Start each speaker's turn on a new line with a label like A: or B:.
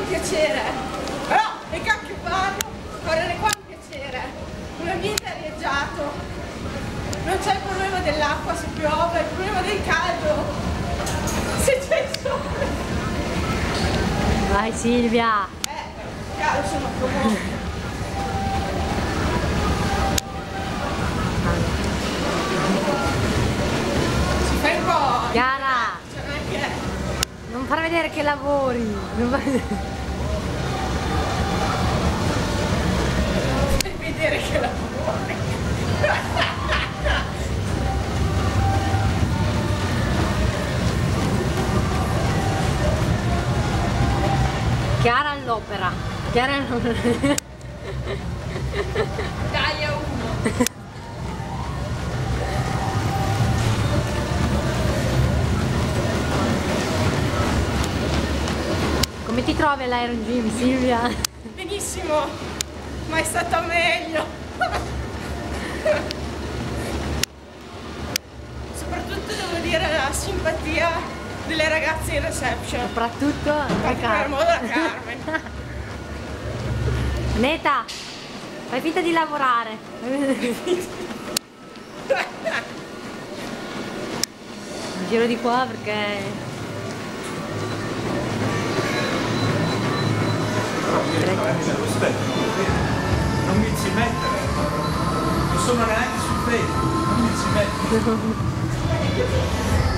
A: piacere, però che cacchio fanno? Correre qua è un piacere, un ambiente arieggiato, non c'è il problema dell'acqua se piove, il problema del caldo, se c'è il sole.
B: Vai Silvia!
A: Chiaro, sono comune. Si fa un po'.
B: Chiara!
A: Cioè, non è che...
B: Non far vedere che lavori! Non far...
A: Fai vedere che lavori.
B: Chiara all'opera! Chiara all'opera!
A: Dai a uno.
B: Come ti trovi all'Iron Gym, Silvia?
A: Benissimo, ma è stata meglio. Soprattutto devo dire la simpatia delle ragazze in reception.
B: Soprattutto
A: In particolar modo la Carmen.
B: Neta, fai finta di lavorare. Giro di qua perché...
C: Non mi ci mettere, non sono neanche su Facebook, non mi ci mettere.